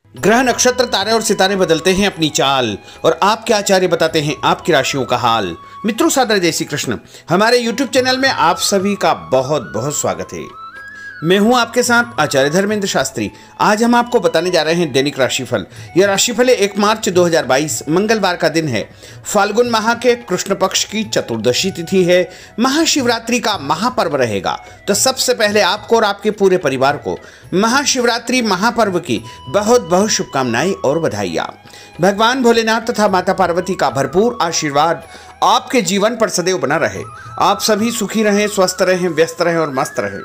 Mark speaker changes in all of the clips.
Speaker 1: ग्रह नक्षत्र तारे और सितारे बदलते हैं अपनी चाल और आपके आचार्य बताते हैं आपकी राशियों का हाल। मित्रों, सादर जय श्री कृष्ण। हमारे YouTube चैनल में आप सभी का बहुत बहुत स्वागत है। मैं हूं आपके साथ आचार्य धर्मेंद्र शास्त्री। आज हम आपको बताने जा रहे हैं दैनिक राशिफल। यह राशिफल 1 मार्च 2022 मंगलवार का दिन है। फाल्गुन माह के कृष्ण पक्ष की चतुर्दशी तिथि है। महाशिवरात्रि का महापर्व रहेगा। तो सबसे पहले आपको और आपके पूरे परिवार को महाशिवरात्रि महापर्व की बहुत बहुत शुभकामनाएं और बधाइयां। भगवान भोलेनाथ तथा माता पार्वती का भरपूर आशीर्वाद आपके जीवन पर सदैव बना रहे। आप सभी सुखी रहें, स्वस्थ रहें, व्यस्त रहें और मस्त रहें।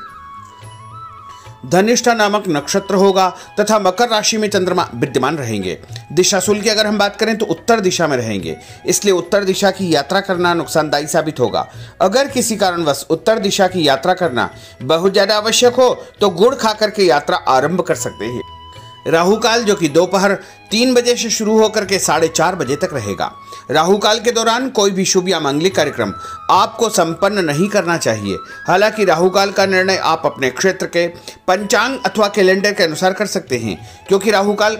Speaker 1: धनिष्ठा नामक नक्षत्र होगा तथा मकर राशि में चंद्रमा विद्यमान रहेंगे। दिशाशूल की अगर हम बात करें तो उत्तर दिशा में रहेंगे, इसलिए उत्तर दिशा की यात्रा करना नुकसानदायी साबित होगा। अगर किसी कारणवश उत्तर दिशा की यात्रा करना बहुत ज्यादा आवश्यक हो तो गुड़ खाकर के यात्रा आरंभ कर सकते हैं। राहु काल जो कि दोपहर 3 बजे से शुरू होकर के 4:30 बजे तक रहेगा। राहु काल के दौरान कोई भी शुभ या मांगलिक कार्यक्रम आपको संपन्न नहीं करना चाहिए। हालांकि राहु काल का निर्णय आप अपने क्षेत्र के पंचांग अथवा कैलेंडर के अनुसार कर सकते हैं, क्योंकि राहु काल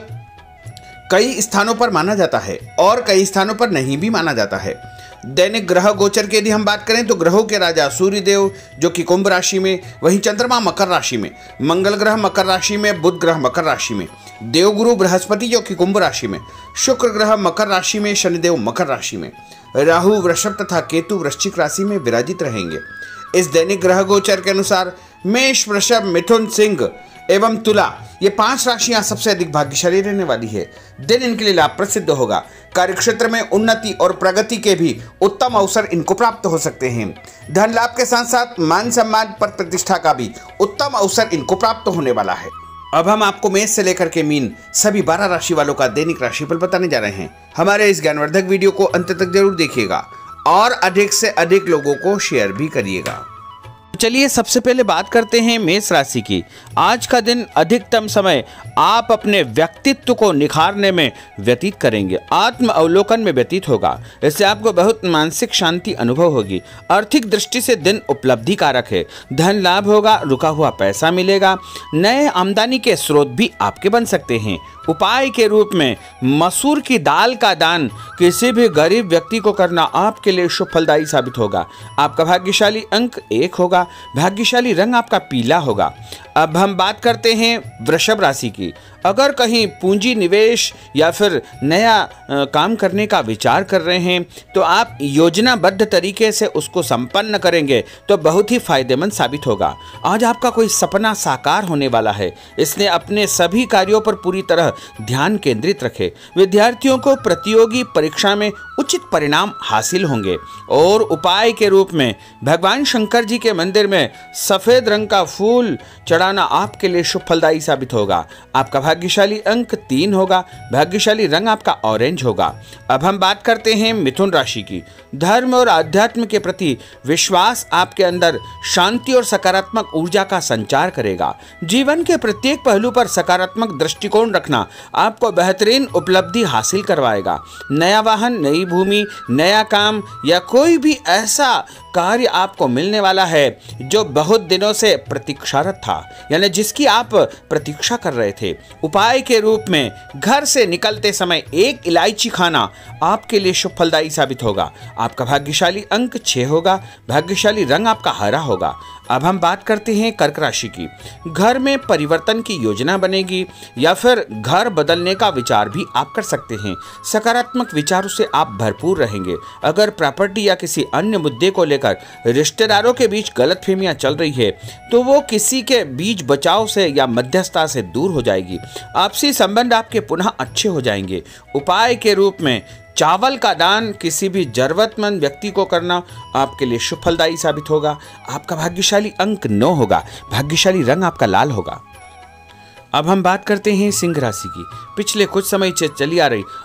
Speaker 1: कई स्थानों पर माना जाता है और कई स्थानों पर नहीं भी माना जाता है। दैनिक ग्रह गोचर की यदि हम बात करें तो ग्रहों के राजा सूर्य देव जो कि कुंभ राशि में, वहीं चंद्रमा मकर राशि में, मंगल ग्रह मकर राशि में, बुध ग्रह मकर राशि में, देवगुरु बृहस्पति जो कि कुंभ राशि में, शुक्र ग्रह मकर राशि में, शनिदेव मकर राशि में, राहु वृषभ तथा केतु वृश्चिक राशि में विराजित रहेंगे। इस दैनिक ग्रह गोचर के अनुसार मेष, वृषभ, मिथुन, सिंह एवं तुला ये 5 राशियां सबसे अधिक भाग्यशाली रहने वाली है। दिन इनके लिए लाभप्रद सिद्ध होगा। कार्यक्षेत्र में उन्नति और प्रगति के भी उत्तम अवसर इनको प्राप्त हो सकते हैं। धन लाभ के साथ साथ मान सम्मान पर प्रतिष्ठा का भी उत्तम अवसर इनको प्राप्त होने वाला है। अब हम आपको मेष से लेकर के मीन सभी 12 राशि वालों का दैनिक राशिफल बताने जा रहे हैं। हमारे इस ज्ञानवर्धक वीडियो को अंत तक जरूर देखिएगा और अधिक से अधिक लोगों को शेयर भी करिएगा। चलिए सबसे पहले बात करते हैं मेष राशि की। आज का दिन अधिकतम समय आप अपने व्यक्तित्व को निखारने में व्यतीत करेंगे। आत्म अवलोकन में व्यतीत होगा। इससे आपको बहुत मानसिक शांति अनुभव होगी। आर्थिक दृष्टि से दिन उपलब्धि कारक है। धन लाभ होगा, रुका हुआ पैसा मिलेगा। नए आमदनी के स्रोत भी आपके बन सकते हैं। उपाय के रूप में मसूर की दाल का दान किसी भी गरीब व्यक्ति को करना आपके लिए शुभ फलदायी साबित होगा। आपका भाग्यशाली अंक 1 होगा। भाग्यशाली रंग आपका पीला होगा। अब हम बात करते हैं वृषभ राशि की। अगर कहीं पूंजी निवेश या फिर नया काम करने का विचार कर रहे हैं तो आप योजनाबद्ध तरीके से उसको संपन्न करेंगे तो बहुत ही फायदेमंद साबित होगा। आज आपका कोई सपना साकार होने वाला है, इसलिए अपने सभी कार्यों पर पूरी तरह ध्यान केंद्रित रखें। विद्यार्थियों को प्रतियोगी परीक्षा में उचित परिणाम हासिल होंगे और उपाय के रूप में भगवान शंकर जी के मंदिर में सफेद रंग का फूल चढ़ाना आपके लिए शुभ फलदायी साबित होगा। आपका भाग्यशाली अंक 3 होगा। भाग्यशाली रंग आपका ऑरेंज होगा। अब हम बात करते हैं मिथुन राशि की। धर्म और आध्यात्म के प्रति विश्वास आपके अंदर शांति और सकारात्मक ऊर्जा का संचार करेगा। जीवन के प्रत्येक पहलू पर सकारात्मक दृष्टिकोण रखना आपको बेहतरीन उपलब्धि हासिल करवाएगा। नया वाहन, नई भूमि, नया काम या कोई भी ऐसा कार्य आपको मिलने वाला है जो बहुत दिनों से प्रतीक्षारत था, यानी जिसकी आप प्रतीक्षा कर रहे थे। उपाय के रूप में घर से निकलते समय 1 इलायची खाना आपके लिए शुभ फलदायी साबित होगा। आपका भाग्यशाली अंक 6 होगा। भाग्यशाली रंग आपका हरा होगा। अब हम बात करते हैं कर्क राशि की। घर में परिवर्तन की योजना बनेगी या फिर घर बदलने का विचार भी आप कर सकते हैं। सकारात्मक विचारों से आप भरपूर रहेंगे। अगर प्रॉपर्टी या किसी अन्य मुद्दे को लेकर रिश्तेदारों के बीच गलतफहमियां चल रही है तो वो किसी के बीच बचाव से या मध्यस्थता से दूर हो जाएगी। आपसी संबंध आपके पुनः अच्छे हो जाएंगे। उपाय के रूप में चावल का दान किसी भी जरूरतमंद व्यक्ति को करना आपके लिए शुभ फलदायी साबित होगा। आपका भाग्यशाली अंक 9 होगा। भाग्यशाली रंग आपका लाल होगा। अब हम बात करते हैं सिंह राशि की। पिछले कुछ समय से चली आ रही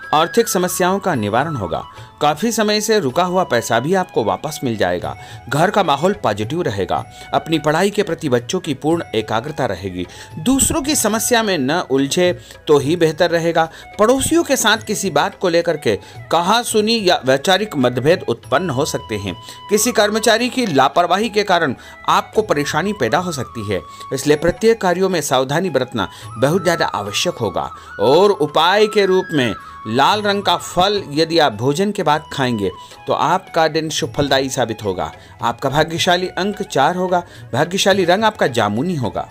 Speaker 1: आर्थिक समस्याओं का निवारण होगा। काफी समय से रुका हुआ पैसा भी आपको वापस मिल जाएगा। घर का माहौल पॉजिटिव रहेगा। अपनी पढ़ाई के प्रति बच्चों की पूर्ण एकाग्रता रहेगी। दूसरों की समस्या में न उलझे तो ही बेहतर रहेगा। पड़ोसियों के साथ किसी बात को लेकर के कहासुनी या वैचारिक मतभेद उत्पन्न हो सकते हैं। किसी कर्मचारी की लापरवाही के कारण आपको परेशानी पैदा हो सकती है, इसलिए प्रत्येक कार्यों में सावधानी बरतना बहुत ज्यादा आवश्यक होगा। और उपाय के रूप में लाल रंग का फल यदि आप भोजन के बाद खाएंगे तो आपका दिन शुभ फलदायी साबित होगा। आपका भाग्यशाली अंक 4 होगा। भाग्यशाली रंग आपका जामुनी होगा।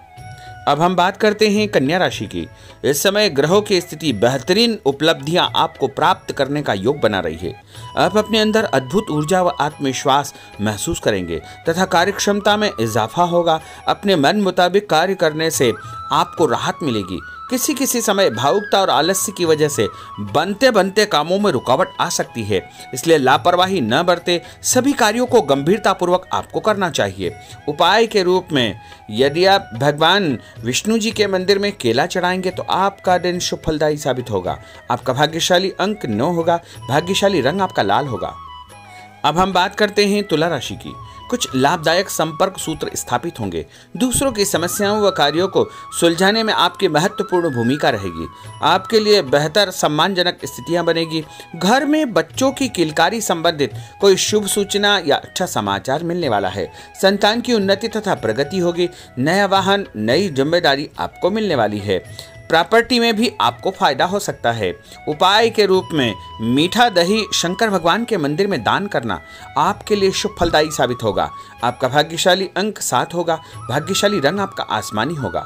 Speaker 1: अब हम बात करते हैं कन्या राशि की। इस समय ग्रहों की स्थिति बेहतरीन उपलब्धियां आपको प्राप्त करने का योग बना रही है। आप अपने अंदर अद्भुत ऊर्जा व आत्मविश्वास महसूस करेंगे तथा कार्यक्षमता में इजाफा होगा। अपने मन मुताबिक कार्य करने से आपको राहत मिलेगी। किसी समय भावुकता और आलस्य की वजह से बनते बनते कामों में रुकावट आ सकती है, इसलिए लापरवाही न बरते। सभी कार्यों को गंभीरतापूर्वक आपको करना चाहिए। उपाय के रूप में यदि आप भगवान विष्णु जी के मंदिर में केला चढ़ाएंगे तो आपका दिन शुभ फलदायी साबित होगा। आपका भाग्यशाली अंक 9 होगा। भाग्यशाली रंग आपका लाल होगा। अब हम बात करते हैं तुला राशि की। कुछ लाभदायक संपर्क सूत्र स्थापित होंगे। दूसरों की समस्याओं व कार्यों को सुलझाने में आपकी महत्वपूर्ण भूमिका रहेगी। आपके लिए बेहतर सम्मानजनक स्थितियां बनेगी। घर में बच्चों की किलकारी संबंधित कोई शुभ सूचना या अच्छा समाचार मिलने वाला है। संतान की उन्नति तथा प्रगति होगी। नया वाहन, नई जिम्मेदारी आपको मिलने वाली है। प्रॉपर्टी में भी आपको फायदा हो सकता है। उपाय के रूप में मीठा दही शंकर भगवान के मंदिर में दान करना आपके लिए शुभ फलदायी साबित होगा। आपका भाग्यशाली अंक 7 होगा। भाग्यशाली रंग आपका आसमानी होगा।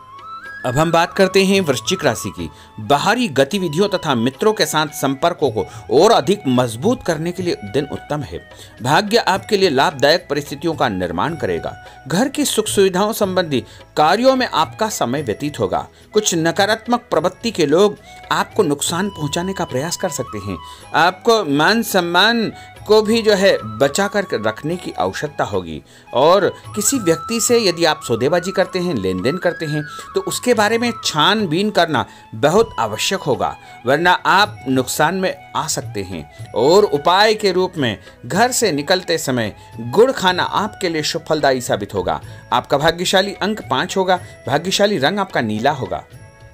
Speaker 1: अब हम बात करते हैं वृश्चिक राशि की। बाहरी गतिविधियों तथा मित्रों के साथ संपर्कों को और अधिक मजबूत करने के लिए दिन उत्तम है। भाग्य आपके लिए लाभदायक परिस्थितियों का निर्माण करेगा। घर की सुख सुविधाओं संबंधी कार्यों में आपका समय व्यतीत होगा। कुछ नकारात्मक प्रवृत्ति के लोग आपको नुकसान पहुंचाने का प्रयास कर सकते हैं। आपको मान सम्मान को भी बचा कर रखने की आवश्यकता होगी। और किसी व्यक्ति से यदि आप सौदेबाजी करते हैं, लेन देन करते हैं, तो उसके बारे में छानबीन करना बहुत आवश्यक होगा, वरना आप नुकसान में आ सकते हैं। और उपाय के रूप में घर से निकलते समय गुड़ खाना आपके लिए शुभ फलदायी साबित होगा। आपका भाग्यशाली अंक 5 होगा। भाग्यशाली रंग आपका नीला होगा।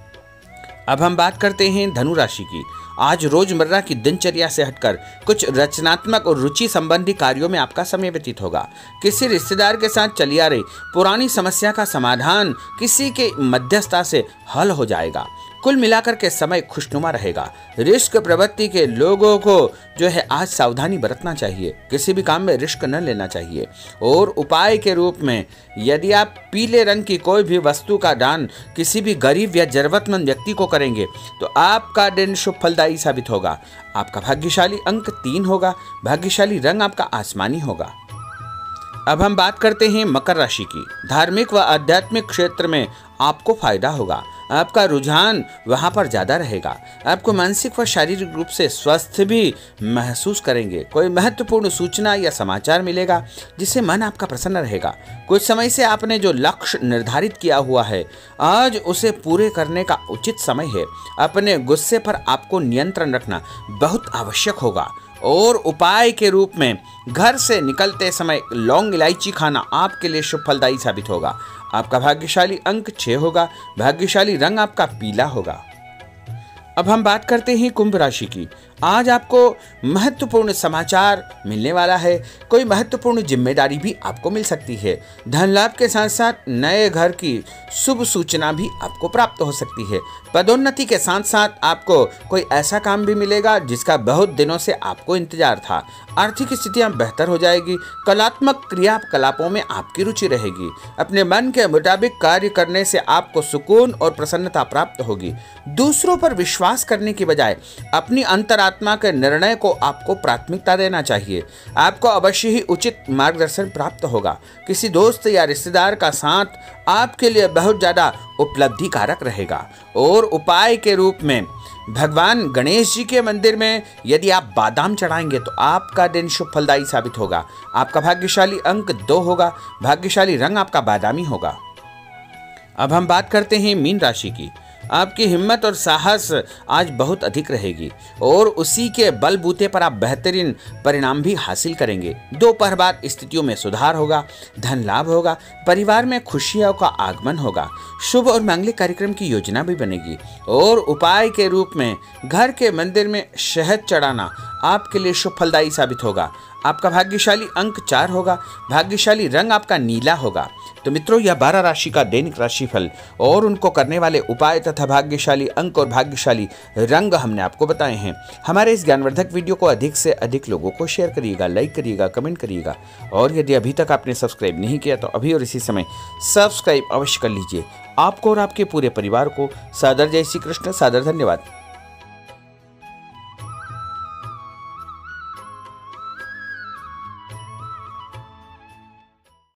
Speaker 1: अब हम बात करते हैं धनु राशि की। आज रोजमर्रा की दिनचर्या से हटकर कुछ रचनात्मक और रुचि संबंधी कार्यों में आपका समय व्यतीत होगा। किसी रिश्तेदार के साथ चली आ रही पुरानी समस्या का समाधान किसी के मध्यस्थता से हल हो जाएगा। कुल मिलाकर के समय खुशनुमा रहेगा। रिस्क प्रवृत्ति के लोगों को आज सावधानी बरतना चाहिए। किसी भी काम में रिस्क न लेना चाहिए। और उपाय के रूप में यदि आप पीले रंग की कोई भी वस्तु का दान किसी भी गरीब या जरूरतमंद व्यक्ति को करेंगे तो आपका दिन शुभ फलदायी साबित होगा। आपका भाग्यशाली अंक 3 होगा। भाग्यशाली रंग आपका आसमानी होगा। अब हम बात करते हैं मकर राशि की। धार्मिक व आध्यात्मिक क्षेत्र में आपको फायदा होगा। आपका रुझान वहां पर ज्यादा रहेगा। आपको मानसिक व शारीरिक रूप से स्वस्थ भी महसूस करेंगे। कोई महत्वपूर्ण सूचना या समाचार मिलेगा जिससे मन आपका प्रसन्न रहेगा। कुछ समय से आपने जो लक्ष्य निर्धारित किया हुआ है, आज उसे पूरे करने का उचित समय है। अपने गुस्से पर आपको नियंत्रण रखना बहुत आवश्यक होगा। और उपाय के रूप में घर से निकलते समय लौंग इलायची खाना आपके लिए शुभ फलदायी साबित होगा। आपका भाग्यशाली अंक 6 होगा। भाग्यशाली रंग आपका पीला होगा। अब हम बात करते हैं कुंभ राशि की। आज आपको महत्वपूर्ण समाचार मिलने वाला है। कोई महत्वपूर्ण जिम्मेदारी भी आपको मिल सकती है। धन लाभ के साथ साथ नए घर की शुभ सूचना भी आपको प्राप्त हो सकती है। पदोन्नति के साथ साथ आपको कोई ऐसा काम भी मिलेगा जिसका बहुत दिनों से आपको इंतजार था। आर्थिक स्थितियां बेहतर हो जाएगी। कलात्मक क्रियाकलापों में आपकी रुचि रहेगी। अपने मन के मुताबिक कार्य करने से आपको सुकून और प्रसन्नता प्राप्त होगी। दूसरों पर विश्वास करने की बजाय अपनी अंतरात्मा के निर्णय को आपको प्राथमिकता देना चाहिए। आपको अवश्य ही उचित मार्गदर्शन प्राप्त होगा। किसी दोस्त या रिश्तेदार का साथ आपके लिए बहुत ज्यादा उपलब्धि कारक रहेगा। और उपाय के रूप में भगवान गणेश जी के मंदिर में यदि आप बादाम चढ़ाएंगे तो आपका दिन शुभ फलदायी साबित होगा। आपका भाग्यशाली अंक 2 होगा। भाग्यशाली रंग आपका बादामी होगा। अब हम बात करते हैं मीन राशि की। आपकी हिम्मत और साहस आज बहुत अधिक रहेगी और उसी के बलबूते पर आप बेहतरीन परिणाम भी हासिल करेंगे। दोपहर बाद स्थितियों में सुधार होगा, धन लाभ होगा, परिवार में खुशियों का आगमन होगा, शुभ और मांगलिक कार्यक्रम की योजना भी बनेगी और उपाय के रूप में घर के मंदिर में शहद चढ़ाना आपके लिए शुभ फलदायी साबित होगा। आपका भाग्यशाली अंक 4 होगा, भाग्यशाली रंग आपका नीला होगा। तो मित्रों, यह 12 राशि का दैनिक राशिफल और उनको करने वाले उपाय तथा भाग्यशाली अंक और भाग्यशाली रंग हमने आपको बताए हैं। हमारे इस ज्ञानवर्धक वीडियो को अधिक से अधिक लोगों को शेयर करिएगा, लाइक करिएगा, कमेंट करिएगा और यदि अभी तक आपने सब्सक्राइब नहीं किया तो अभी और इसी समय सब्सक्राइब अवश्य कर लीजिए। आपको और आपके पूरे परिवार को सादर जय श्री कृष्ण, सादर धन्यवाद।